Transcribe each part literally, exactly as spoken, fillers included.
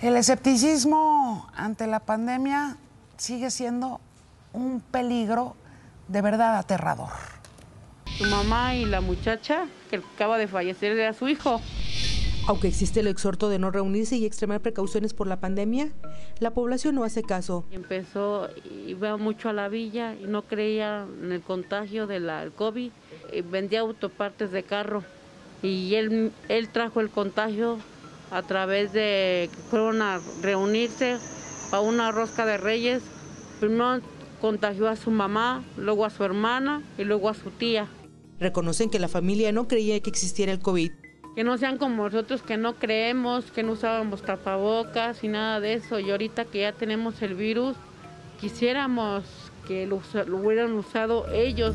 el escepticismo ante la pandemia sigue siendo un peligro de verdad aterrador. Su mamá y la muchacha que acaba de fallecer era su hijo. Aunque existe el exhorto de no reunirse y extremar precauciones por la pandemia, la población no hace caso. Empezó, iba mucho a la villa y no creía en el contagio del COVID. Vendía autopartes de carro y él, él trajo el contagio a través de que fueron a reunirse para una rosca de Reyes. Primero contagió a su mamá, luego a su hermana y luego a su tía. Reconocen que la familia no creía que existiera el COVID. Que no sean como nosotros que no creemos, que no usábamos tapabocas y nada de eso. Y ahorita que ya tenemos el virus, quisiéramos que lo, lo hubieran usado ellos.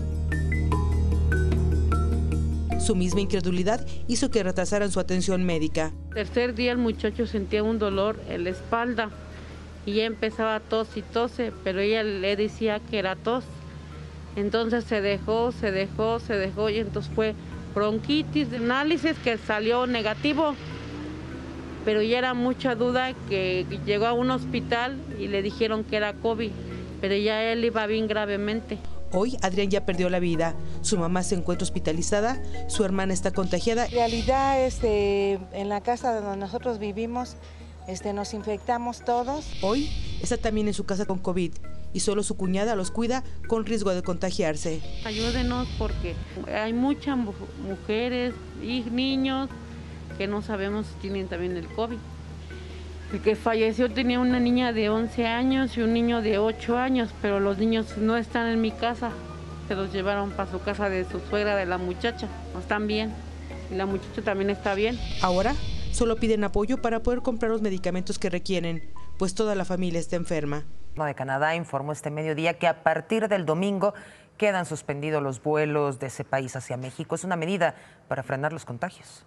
Su misma incredulidad hizo que retrasaran su atención médica. Tercer día el muchacho sentía un dolor en la espalda y ya empezaba tos y tose, pero ella le decía que era tos. Entonces se dejó, se dejó, se dejó y entonces fue bronquitis, de análisis que salió negativo, pero ya era mucha duda que llegó a un hospital y le dijeron que era COVID, pero ya él iba bien gravemente. Hoy Adrián ya perdió la vida, su mamá se encuentra hospitalizada, su hermana está contagiada. En realidad, este, en la casa donde nosotros vivimos, este, nos infectamos todos. Hoy está también en su casa con COVID y solo su cuñada los cuida con riesgo de contagiarse. Ayúdenos porque hay muchas mujeres y niños que no sabemos si tienen también el COVID. El que falleció tenía una niña de once años y un niño de ocho años, pero los niños no están en mi casa. Se los llevaron para su casa de su suegra, de la muchacha. No están bien. Y la muchacha también está bien. Ahora solo piden apoyo para poder comprar los medicamentos que requieren, pues toda la familia está enferma. El gobierno de Canadá informó este mediodía que a partir del domingo quedan suspendidos los vuelos de ese país hacia México. Es una medida para frenar los contagios.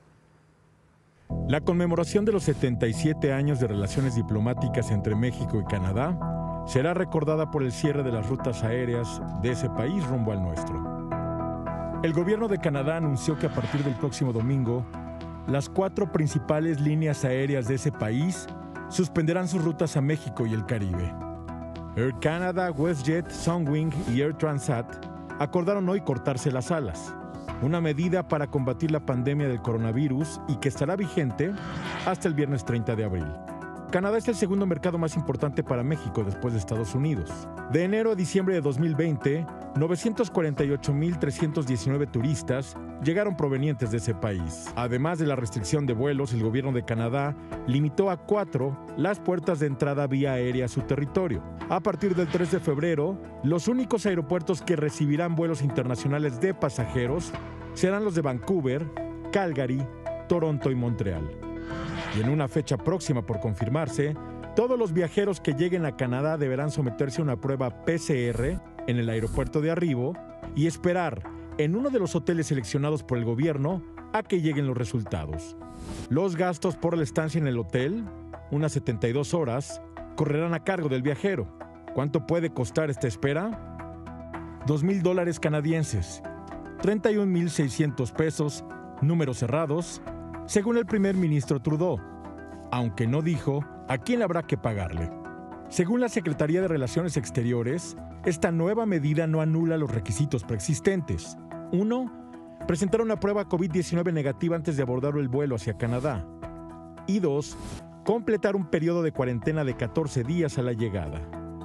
La conmemoración de los setenta y siete años de relaciones diplomáticas entre México y Canadá será recordada por el cierre de las rutas aéreas de ese país rumbo al nuestro. El gobierno de Canadá anunció que a partir del próximo domingo, las cuatro principales líneas aéreas de ese país suspenderán sus rutas a México y el Caribe. Air Canada, WestJet, Sunwing y Air Transat acordaron hoy cortarse las alas, una medida para combatir la pandemia del coronavirus y que estará vigente hasta el viernes treinta de abril. Canadá es el segundo mercado más importante para México después de Estados Unidos. De enero a diciembre de dos mil veinte, novecientos cuarenta y ocho mil trescientos diecinueve turistas llegaron provenientes de ese país. Además de la restricción de vuelos, el gobierno de Canadá limitó a cuatro las puertas de entrada vía aérea a su territorio. A partir del tres de febrero, los únicos aeropuertos que recibirán vuelos internacionales de pasajeros serán los de Vancouver, Calgary, Toronto y Montreal. Y en una fecha próxima por confirmarse, todos los viajeros que lleguen a Canadá deberán someterse a una prueba P C R en el aeropuerto de arribo y esperar en uno de los hoteles seleccionados por el gobierno a que lleguen los resultados. Los gastos por la estancia en el hotel, unas setenta y dos horas, correrán a cargo del viajero. ¿Cuánto puede costar esta espera? Dos mil dólares canadienses, treinta y un mil seiscientos pesos, números cerrados, según el primer ministro Trudeau, aunque no dijo a quién habrá que pagarle. Según la Secretaría de Relaciones Exteriores, esta nueva medida no anula los requisitos preexistentes. Uno, presentar una prueba COVID diecinueve negativa antes de abordar el vuelo hacia Canadá. Y dos, completar un periodo de cuarentena de catorce días a la llegada.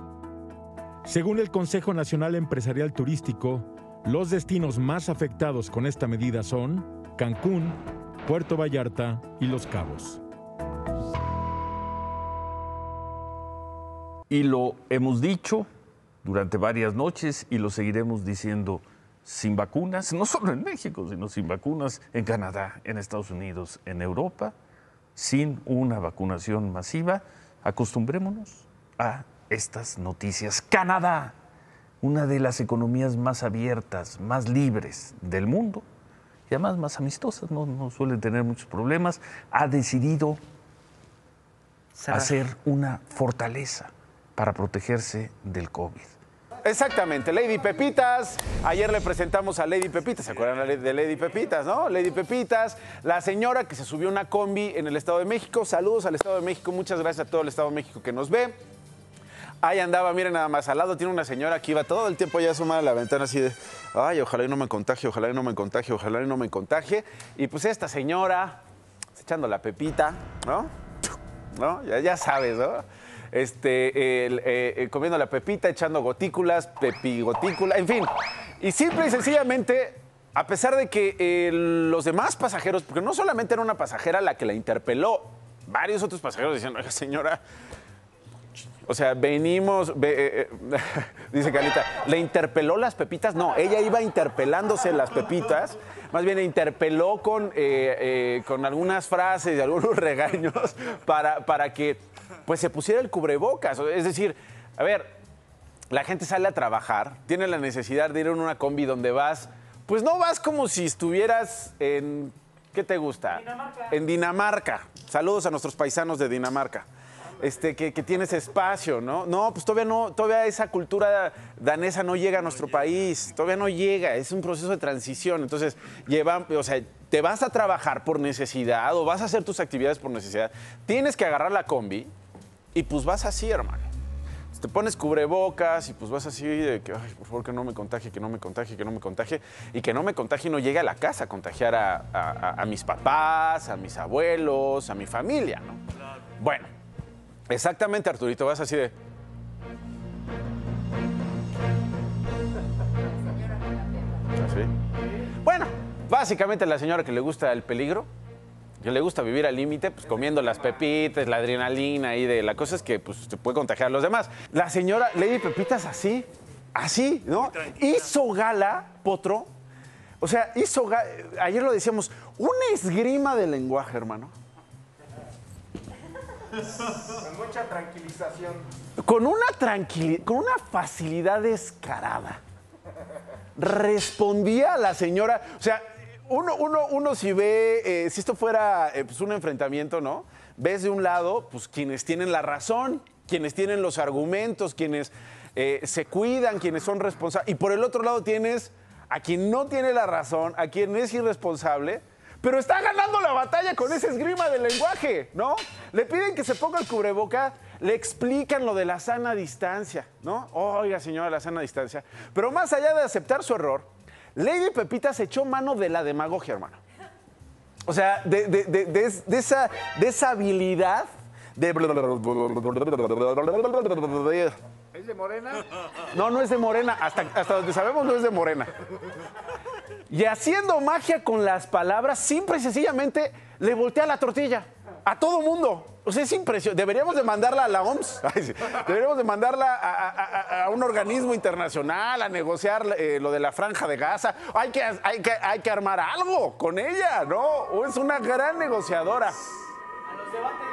Según el Consejo Nacional Empresarial Turístico, los destinos más afectados con esta medida son Cancún, Puerto Vallarta y Los Cabos. Y lo hemos dicho durante varias noches y lo seguiremos diciendo: sin vacunas, no solo en México, sino sin vacunas en Canadá, en Estados Unidos, en Europa, sin una vacunación masiva, acostumbrémonos a estas noticias. Canadá, una de las economías más abiertas, más libres del mundo, y además más amistosas, no, no suelen tener muchos problemas, ha decidido Cerrar. hacer una fortaleza para protegerse del COVID. Exactamente, Lady Pepitas. Ayer le presentamos a Lady Pepitas, ¿se acuerdan de Lady Pepitas, no? Lady Pepitas, la señora que se subió una combi en el Estado de México. Saludos al Estado de México, muchas gracias a todo el Estado de México que nos ve. Ahí andaba, miren nada más, al lado tiene una señora que iba todo el tiempo ya asomada a la ventana así de, ay, ojalá y no me contagie, ojalá y no me contagie, ojalá y no me contagie. Y pues esta señora, echando la pepita, ¿no? ¿No? Ya, ya sabes, ¿no? Este, el, eh, comiendo la pepita, echando gotículas, pepigotícula, en fin. Y simple y sencillamente, a pesar de que eh, los demás pasajeros, porque no solamente era una pasajera la que la interpeló, varios otros pasajeros decían, oiga, señora, o sea, venimos, ve, eh, eh, dice Carlita, ¿le interpeló las pepitas? No, ella iba interpelándose las pepitas, más bien interpeló con, eh, eh, con algunas frases y algunos regaños para, para que pues se pusiera el cubrebocas. Es decir, a ver, la gente sale a trabajar, tiene la necesidad de ir en una combi donde vas, pues no vas como si estuvieras en, ¿qué te gusta? Dinamarca. En Dinamarca. Saludos a nuestros paisanos de Dinamarca. Este, que, que tienes espacio, ¿no? No, pues todavía no, todavía esa cultura danesa no llega a nuestro país, todavía no llega, es un proceso de transición. Entonces, lleva, o sea, te vas a trabajar por necesidad o vas a hacer tus actividades por necesidad, tienes que agarrar la combi y pues vas así, hermano. Te pones cubrebocas y pues vas así de que, ay, por favor, que no me contagie, que no me contagie, que no me contagie, y que no me contagie y no llegue a la casa a contagiar a, a, a mis papás, a mis abuelos, a mi familia, ¿no? Bueno. Exactamente, Arturito, vas así de... ¿Así? Bueno, básicamente la señora que le gusta el peligro, que le gusta vivir al límite, pues comiendo las pepitas, la adrenalina y de la cosa es que pues te puede contagiar a los demás. La señora Lady Pepitas así, así, ¿no? Hizo gala, Potro, o sea, hizo gala, ayer lo decíamos, una esgrima de lenguaje, hermano. Con mucha tranquilización. Con una tranquilidad, con una facilidad descarada. Respondía a la señora, o sea, uno, uno, uno si ve, eh, si esto fuera eh, pues un enfrentamiento, ¿no? Ves de un lado, pues quienes tienen la razón, quienes tienen los argumentos, quienes eh, se cuidan, quienes son responsables. Y por el otro lado tienes a quien no tiene la razón, a quien es irresponsable, pero está ganando la batalla con ese esgrima del lenguaje, ¿no? Le piden que se ponga el cubreboca, le explican lo de la sana distancia, ¿no? Oiga, señora, la sana distancia. Pero más allá de aceptar su error, Lady Pepita se echó mano de la demagogia, hermano. O sea, de, de, de, de, de, esa, de esa habilidad de... ¿Es de Morena? No, no es de Morena. Hasta, hasta donde sabemos no es de Morena. Y haciendo magia con las palabras, simple y sencillamente le voltea la tortilla a todo mundo. O sea, es impresionante. Deberíamos de mandarla a la O M S. Ay, sí. Deberíamos de mandarla a, a, a, a un organismo internacional a negociar eh, lo de la Franja de Gaza. Hay que, hay, que, hay que armar algo con ella, ¿no? O es una gran negociadora. A los debates.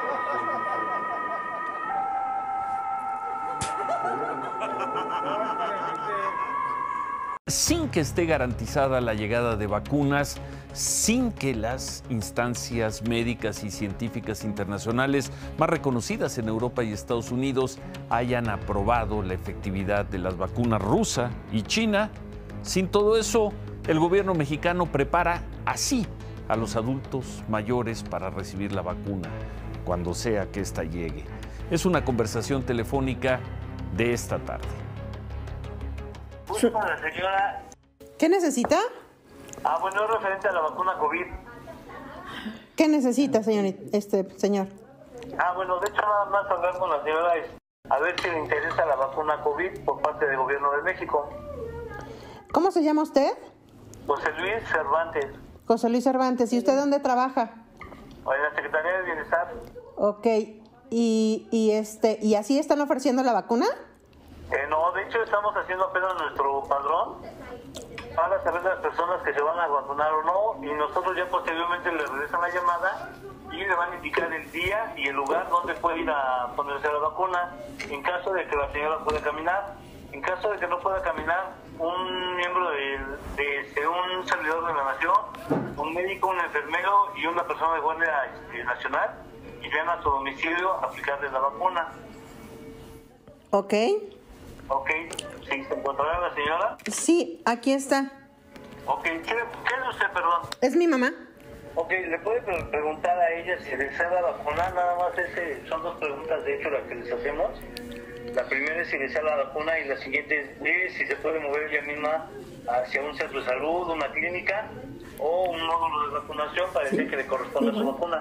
Sin que esté garantizada la llegada de vacunas, sin que las instancias médicas y científicas internacionales más reconocidas en Europa y Estados Unidos hayan aprobado la efectividad de las vacunas rusa y china, sin todo eso, el gobierno mexicano prepara así a los adultos mayores para recibir la vacuna, cuando sea que ésta llegue. Es una conversación telefónica de esta tarde. Busco a la señora. ¿Qué necesita? Ah, bueno, es referente a la vacuna COVID. ¿Qué necesita, señor? Este, señor? Ah, bueno, de hecho nada más hablar con la señora es a ver si le interesa la vacuna COVID por parte del gobierno de México. ¿Cómo se llama usted? José Luis Cervantes. José Luis Cervantes. ¿Y usted dónde trabaja? En la Secretaría de Bienestar. Ok. ¿Y, y, este, ¿y así están ofreciendo la vacuna? Eh, no, de hecho estamos haciendo apenas nuestro padrón para saber las personas que se van a vacunar o no, y nosotros ya posteriormente le regresan la llamada y le van a indicar el día y el lugar donde puede ir a ponerse la vacuna, en caso de que la señora pueda caminar. En caso de que no pueda caminar, un miembro de, de, de un servidor de la nación, un médico, un enfermero y una persona de Guardia este, Nacional irían a su domicilio a aplicarle la vacuna. Ok. Ok, ¿sí se encontrará la señora? Sí, aquí está. Ok, ¿qué, qué es usted, perdón? Es mi mamá. Ok, ¿le puede pre- preguntar a ella si desea la vacuna? Nada más ese, son dos preguntas de hecho las que les hacemos. La primera es si desea la vacuna y la siguiente es eh, si se puede mover ella misma hacia un centro de salud, una clínica o un módulo de vacunación para decir que le corresponde su vacuna.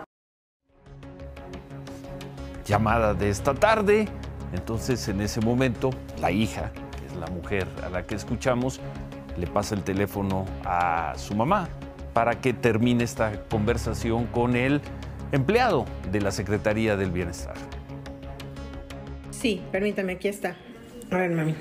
Llamada de esta tarde. Entonces, en ese momento, la hija, que es la mujer a la que escuchamos, le pasa el teléfono a su mamá para que termine esta conversación con el empleado de la Secretaría del Bienestar. Sí, permítame, aquí está. A ver, mami.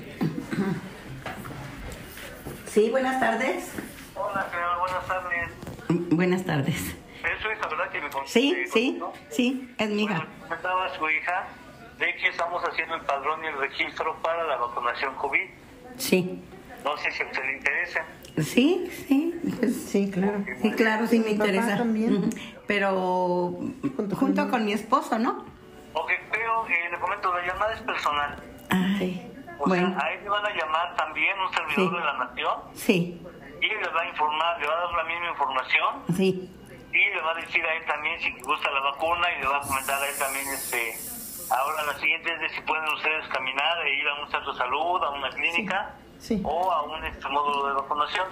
Sí, buenas tardes. Hola, señora, buenas tardes. Buenas tardes. Es su hija, ¿verdad? Que me contó, Sí, que sí, contó. sí, es mi hija. Bueno, comentaba su hija de que estamos haciendo el padrón y el registro para la vacunación COVID. Sí. No sé si a usted le interesa. Sí, sí, pues, sí, claro. Sí, claro, sí me interesa. Ujú. Pero junto con mi esposo, ¿no? Ok, pero eh, le comento, la llamada es personal. Ay, O bueno, sea, a él le van a llamar también un servidor Sí. de la nación sí, y le va a informar, le va a dar la misma información sí, y le va a decir a él también si gusta la vacuna y le va a comentar a él también este ahora la siguiente es de si pueden ustedes caminar e ir a un centro de salud, a una clínica sí. o a un este, módulo de vacunación.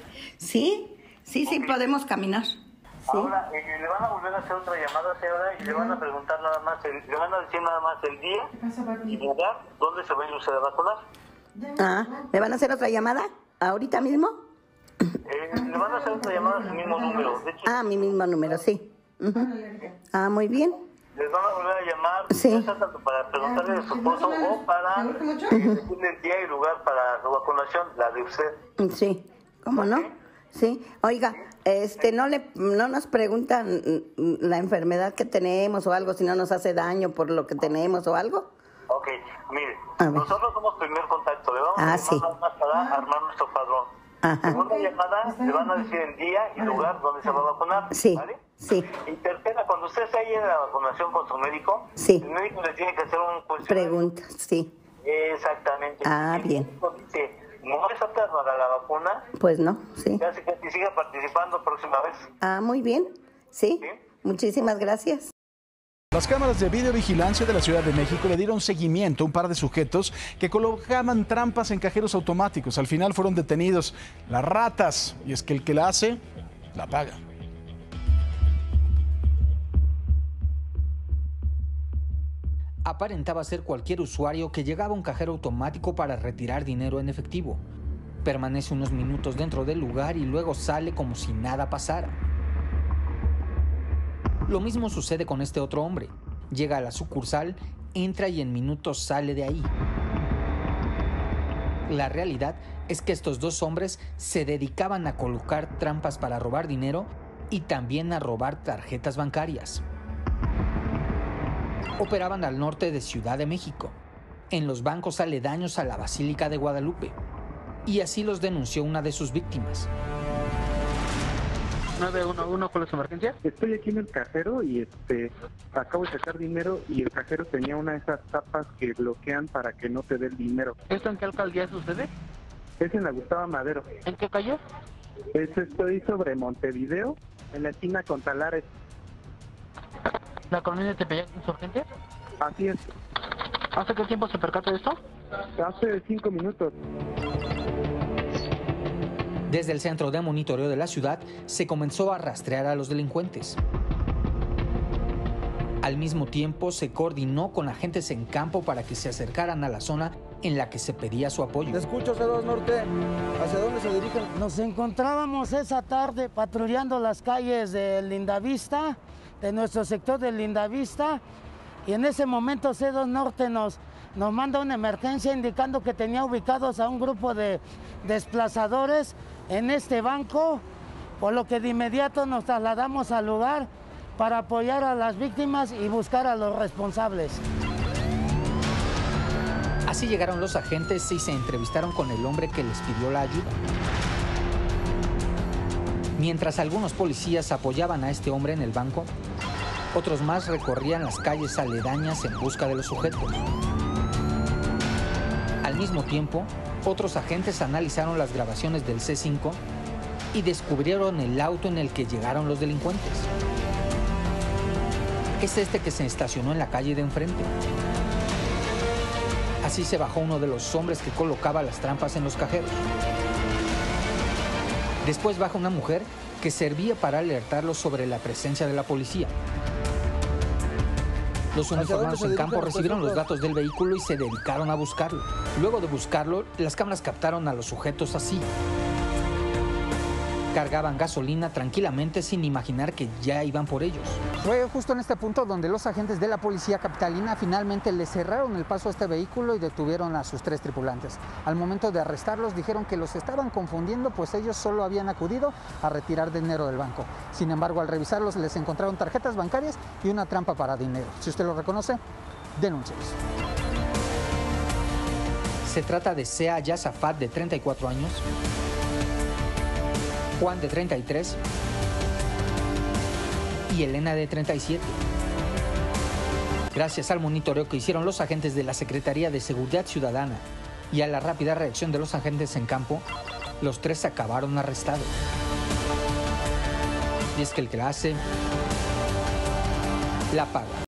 sí, sí, sí, podemos caminar. Sí. Ahora eh, le van a volver a hacer otra llamada, señora, y le van a preguntar nada más, el- le van a decir nada más el día y lugar donde se va a ir usted a vacunar. Ah, ¿me van a hacer otra llamada? ¿Ahorita mismo? Eh, le van a hacer otra llamada a su mismo número. De hecho, Ah, mi mismo número, sí. Ujú. Ah, muy bien. les van a volver a llamar, Sí. ya sea tanto para preguntarle de su esposo o para eh, decirle el día y lugar para su vacunación, la de usted. Sí, ¿cómo no? Sí. Oiga, este, no le, no nos preguntan mm, la enfermedad que tenemos o algo, si no nos hace daño por lo que tenemos o algo. Ok, mire, A ver. nosotros somos primer contacto, le vamos Ah, a llamar sí. nada más para armar nuestro padrón. Ajá. Segunda llamada, le van a decir el día y lugar donde se va a vacunar. Sí, ¿Vale? sí. Y tercera, cuando usted se haya ido a la vacunación con su médico, Sí. el médico le tiene que hacer un cuestionario. Preguntas, sí. Exactamente. Ah, Si bien. el médico dice, no es apta para la vacuna, Pues no, sí. ya se que y siga participando próxima vez. Ah, muy bien. Sí. ¿Sí? Muchísimas gracias. Las cámaras de videovigilancia de la Ciudad de México le dieron seguimiento a un par de sujetos que colocaban trampas en cajeros automáticos. Al final fueron detenidos las ratas, y es que el que la hace, la paga. Aparentaba ser cualquier usuario que llegaba a un cajero automático para retirar dinero en efectivo. Permanece unos minutos dentro del lugar y luego sale como si nada pasara. Lo mismo sucede con este otro hombre. Llega a la sucursal, entra y en minutos sale de ahí. La realidad es que estos dos hombres se dedicaban a colocar trampas para robar dinero y también a robar tarjetas bancarias. Operaban al norte de Ciudad de México, en los bancos aledaños a la Basílica de Guadalupe, y así los denunció una de sus víctimas. nueve uno uno, ¿cuál es su emergencia? Estoy aquí en el cajero y este acabo de sacar dinero y el cajero tenía una de esas tapas que bloquean para que no te dé el dinero. ¿Esto en qué alcaldía sucede? Es en la Gustavo Madero. ¿En qué calle? Es, estoy sobre Montevideo, en la esquina con Talares. ¿La colonia de Tepeyac Insurgente? Así es. ¿Hace qué tiempo se percató de esto? Hace cinco minutos. Desde el centro de monitoreo de la ciudad se comenzó a rastrear a los delincuentes. Al mismo tiempo se coordinó con agentes en campo para que se acercaran a la zona en la que se pedía su apoyo. Te escucho, C dos Norte. ¿Hacia dónde se dirigen? Nos encontrábamos esa tarde patrullando las calles de Lindavista, de nuestro sector de Lindavista, y en ese momento C dos Norte nos, nos manda una emergencia indicando que tenía ubicados a un grupo de desplazadores en este banco, por lo que de inmediato nos trasladamos al lugar para apoyar a las víctimas y buscar a los responsables. Así llegaron los agentes y se entrevistaron con el hombre que les pidió la ayuda. Mientras algunos policías apoyaban a este hombre en el banco, otros más recorrían las calles aledañas en busca de los sujetos. Al mismo tiempo, otros agentes analizaron las grabaciones del C cinco y descubrieron el auto en el que llegaron los delincuentes. Es este que se estacionó en la calle de enfrente. Así se bajó uno de los hombres que colocaba las trampas en los cajeros. Después baja una mujer que servía para alertarlos sobre la presencia de la policía. Los uniformados en campo recibieron los datos del vehículo y se dedicaron a buscarlo. Luego de buscarlo, las cámaras captaron a los sujetos así. Cargaban gasolina tranquilamente sin imaginar que ya iban por ellos. Fue justo en este punto donde los agentes de la policía capitalina finalmente le cerraron el paso a este vehículo y detuvieron a sus tres tripulantes. Al momento de arrestarlos dijeron que los estaban confundiendo, pues ellos solo habían acudido a retirar dinero del banco. Sin embargo, al revisarlos les encontraron tarjetas bancarias y una trampa para dinero. Si usted lo reconoce, denúncielos. Se trata de Sea Yazafat, de treinta y cuatro años, Juan, de treinta y tres, y Elena, de treinta y siete. Gracias al monitoreo que hicieron los agentes de la Secretaría de Seguridad Ciudadana y a la rápida reacción de los agentes en campo, los tres acabaron arrestados. Y es que el que la hace, la paga.